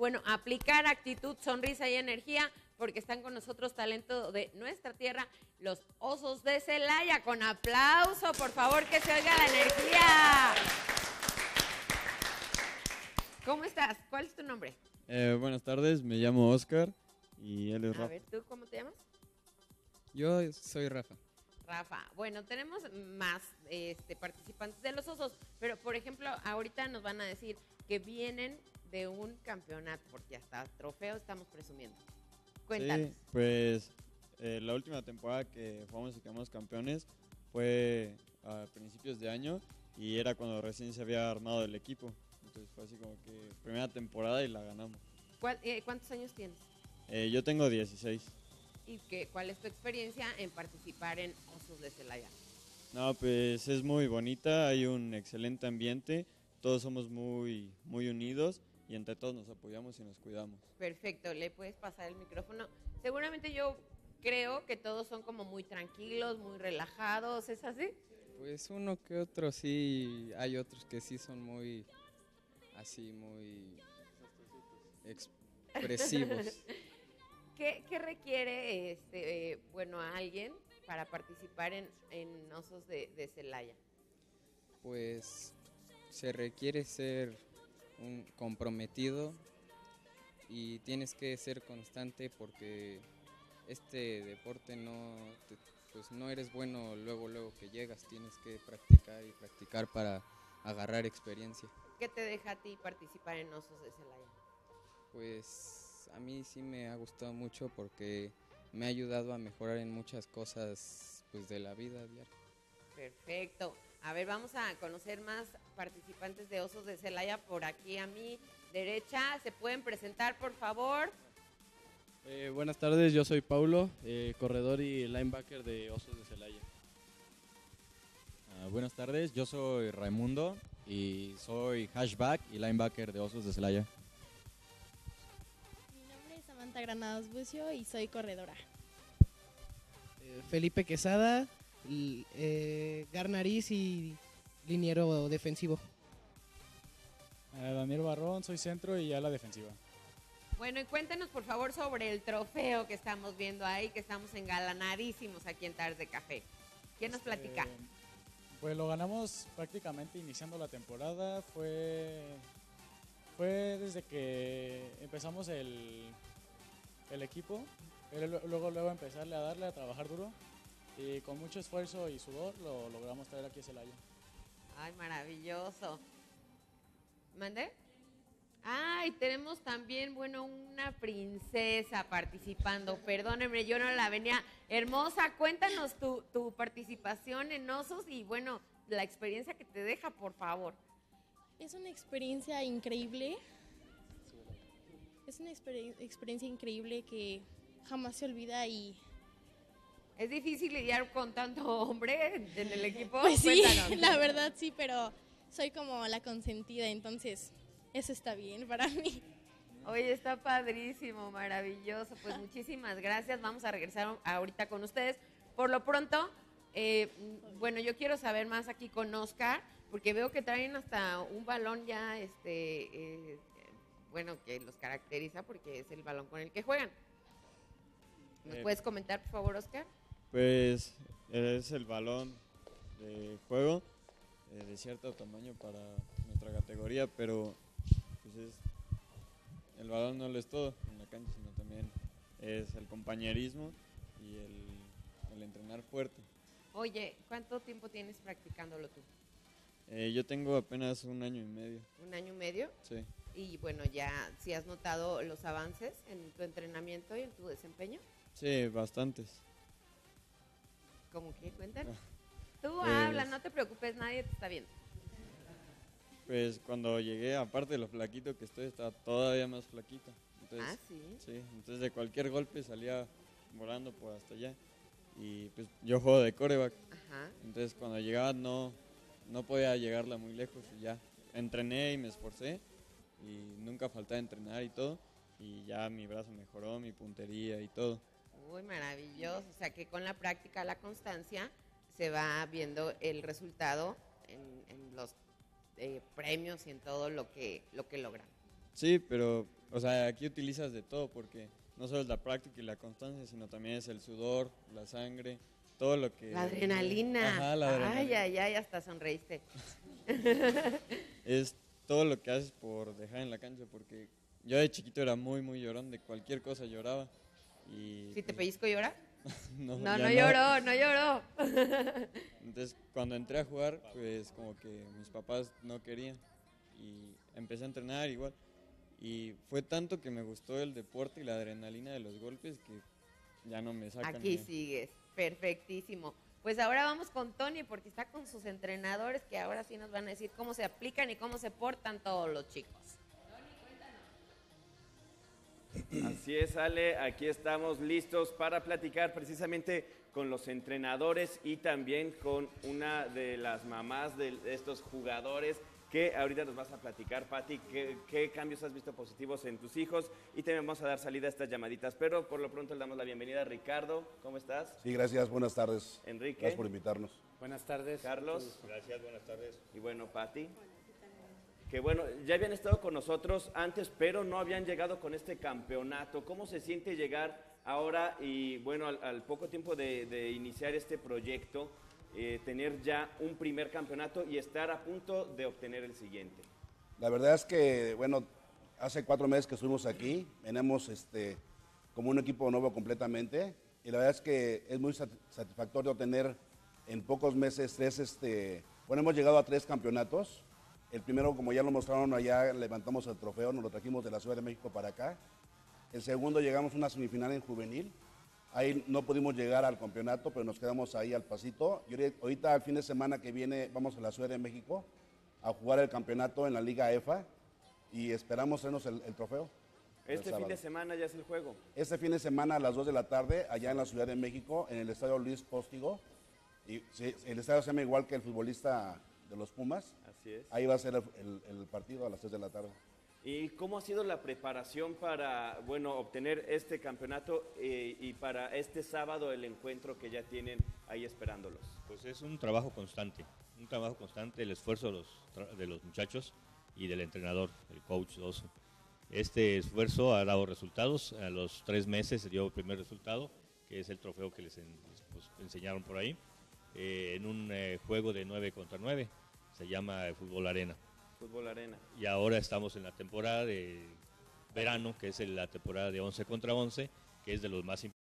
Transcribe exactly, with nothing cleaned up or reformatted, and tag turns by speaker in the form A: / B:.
A: bueno, aplicar actitud, sonrisa y energía, porque están con nosotros talento de nuestra tierra, los Osos de Celaya. Con aplauso, por favor, que se oiga la energía. ¿Cómo estás? ¿Cuál es tu nombre?
B: Eh, buenas tardes, me llamo Oscar y él es Rafa.
A: A ver, ¿tú cómo te llamas?
C: Yo soy Rafa.
A: Rafa. Bueno, tenemos más este, participantes de los Osos, pero por ejemplo, ahorita nos van a decir que vienen de un campeonato, porque hasta trofeo estamos presumiendo. Cuéntanos.
B: Sí, pues eh, la última temporada que jugamos y quedamos campeones fue a principios de año y era cuando recién se había armado el equipo. Entonces fue así como que primera temporada y la ganamos.
A: ¿Cuál, eh, ¿Cuántos años tienes?
B: Eh, yo tengo dieciséis.
A: ¿Y qué, cuál es tu experiencia en participar en Osos de Celaya?
B: No, pues es muy bonita, hay un excelente ambiente, todos somos muy, muy unidos y entre todos nos apoyamos y nos cuidamos.
A: Perfecto, le puedes pasar el micrófono. Seguramente yo creo que todos son como muy tranquilos, muy relajados, ¿es así?
C: Pues uno que otro sí, hay otros que sí son muy, así, muy expresivos.
A: ¿Qué, qué requiere este, eh, bueno, a alguien para participar en, en Osos de, de Celaya?
C: Pues se requiere ser un comprometido y tienes que ser constante porque este deporte no, te, pues no eres bueno luego, luego que llegas, tienes que practicar y practicar para agarrar experiencia.
A: ¿Qué te deja a ti participar en Osos de Celaya?
C: Pues a mí sí me ha gustado mucho porque me ha ayudado a mejorar en muchas cosas pues de la vida diaria.
A: Perfecto. A ver, vamos a conocer más participantes de Osos de Celaya por aquí a mi derecha. ¿Se pueden presentar, por favor?
D: Eh, buenas tardes, yo soy Paulo, eh, corredor y linebacker de Osos de Celaya.
E: Uh, buenas tardes, yo soy Raimundo y soy hashback y linebacker de Osos de Celaya.
F: Mi nombre es Samantha Granados Bucio y soy corredora.
G: Eh, Felipe Quesada, l- eh, Garnariz y liniero defensivo.
D: Uh, Daniel Barrón, soy centro y ala defensiva.
A: Bueno, y cuéntenos por favor sobre el trofeo que estamos viendo ahí, que estamos engalanadísimos aquí en Tardes de Café. ¿Quién nos platica?
D: Eh, pues lo ganamos prácticamente iniciando la temporada, fue, fue desde que empezamos el, el equipo, luego, luego empezarle a darle, a trabajar duro y con mucho esfuerzo y sudor lo logramos traer aquí a Celaya.
A: Ay, maravilloso. ¿Mande? Ay, tenemos también, bueno, una princesa participando. Perdónenme, yo no la venía. Hermosa, cuéntanos tu, tu participación en Osos y, bueno, la experiencia que te deja, por favor.
F: Es una experiencia increíble. Es una exper- experiencia increíble que jamás se olvida y...
A: ¿Es difícil lidiar con tanto hombre en el equipo?
F: Pues sí,
A: Cuéntanos.
F: la verdad sí, pero soy como la consentida, entonces eso está bien para mí.
A: Oye, está padrísimo, maravilloso. Pues muchísimas gracias. Vamos a regresar ahorita con ustedes. Por lo pronto, eh, bueno, yo quiero saber más aquí con Oscar, porque veo que traen hasta un balón ya, este, eh, bueno, que los caracteriza porque es el balón con el que juegan. ¿Nos
B: Eh,
A: puedes comentar, por favor, Oscar?
B: Pues es el balón de juego eh, de cierto tamaño para nuestra categoría, pero pues es, el balón no lo es todo en la cancha, sino también es el compañerismo y el, el entrenar fuerte.
A: Oye, ¿cuánto tiempo tienes practicándolo tú?
B: Eh, yo tengo apenas un año y medio.
A: ¿Un año y medio?
B: Sí.
A: Y bueno, ya, ¿sí has notado los avances en tu entrenamiento y en tu desempeño?
B: Sí, bastantes.
A: ¿Cómo que? Cuéntanos. Tú
B: Pues-
A: habla, no te preocupes, nadie te está viendo.
B: Pues cuando llegué, aparte de lo flaquito que estoy, estaba todavía más flaquito. Entonces,
A: Ah, ¿sí?
B: Sí, entonces de cualquier golpe salía volando por hasta allá. Y pues yo juego de quarterback.
A: Ajá.
B: Entonces cuando llegaba no, no podía llegarla muy lejos y ya. Entrené y me esforcé y nunca faltaba entrenar y todo. Y ya mi brazo mejoró, mi puntería y todo.
A: Uy, maravilloso. O sea que con la práctica, la constancia, se va viendo el resultado en, en los eh, premios y en todo lo que, lo que logran.
B: Sí, pero O sea, aquí utilizas de todo porque no solo es la práctica y la constancia, sino también es el sudor, la sangre, todo lo que...
A: La adrenalina.
B: Ajá, la adrenalina.
A: Ay, ay, ay, hasta sonreíste.
B: Es todo lo que haces por dejar en la cancha, porque yo de chiquito era muy, muy llorón, de cualquier cosa lloraba. Y,
A: ¿Sí te
B: pues,
A: pellizco llora?
B: no,
A: No,
B: ya
A: no lloró, no lloró.
B: Entonces, cuando entré a jugar, pues como que mis papás no querían y empecé a entrenar igual. Y fue tanto que me gustó el deporte y la adrenalina de los golpes que ya no me sacan.
A: Aquí
B: de-
A: sigues, perfectísimo. Pues ahora vamos con Tony porque está con sus entrenadores que ahora sí nos van a decir cómo se aplican y cómo se portan todos los chicos.
H: Así es, Ale, aquí estamos listos para platicar precisamente con los entrenadores y también con una de las mamás de estos jugadores que ahorita nos vas a platicar, Pati, qué, qué cambios has visto positivos en tus hijos y también vamos a dar salida a estas llamaditas, pero por lo pronto le damos la bienvenida a Ricardo, ¿cómo estás?
I: Sí, gracias, buenas tardes.
H: Enrique.
I: Gracias por invitarnos.
J: Buenas tardes.
H: Carlos.
J: Gracias, buenas tardes.
H: Y bueno, Pati. Que bueno, ya habían estado con nosotros antes, pero no habían llegado con este campeonato. ¿Cómo se siente llegar ahora y bueno, al, al poco tiempo de, de iniciar este proyecto, eh, tener ya un primer campeonato y estar a punto de obtener el siguiente?
I: La verdad es que, bueno, hace cuatro meses que estuvimos aquí, venimos este, como un equipo nuevo completamente y la verdad es que es muy sat- satisfactorio tener en pocos meses tres, este, bueno, hemos llegado a tres campeonatos. El primero, como ya lo mostraron allá, levantamos el trofeo, nos lo trajimos de la Ciudad de México para acá. El segundo, llegamos a una semifinal en juvenil. Ahí no pudimos llegar al campeonato, pero nos quedamos ahí al pasito. Y ahori- ahorita, al fin de semana que viene, vamos a la Ciudad de México a jugar el campeonato en la Liga E F A y esperamos traernos el, el trofeo. el
H: Este fin
I: sábado.
H: de semana ya es el juego.
I: Este fin de semana a las dos de la tarde, allá en la Ciudad de México, en el Estadio Luis Póstigo. Y sí, el estadio se llama igual que el futbolista de los Pumas.
H: Así es.
I: Ahí va a ser el, el- el partido a las tres de la tarde.
H: ¿Y cómo ha sido la preparación para, bueno, obtener este campeonato eh, y para este sábado el encuentro que ya tienen ahí esperándolos?
J: Pues es un trabajo constante, un trabajo constante, el esfuerzo de los, tra- de los muchachos y del entrenador, el coach Oso. Este esfuerzo ha dado resultados, a los tres meses se dio el primer resultado, que es el trofeo que les, en- pues, enseñaron por ahí, eh, en un eh, juego de nueve contra nueve, se llama eh, Fútbol Arena.
H: Fútbol Arena.
J: Y ahora estamos en la temporada de verano, que es la temporada de once contra once, que es de los más importantes.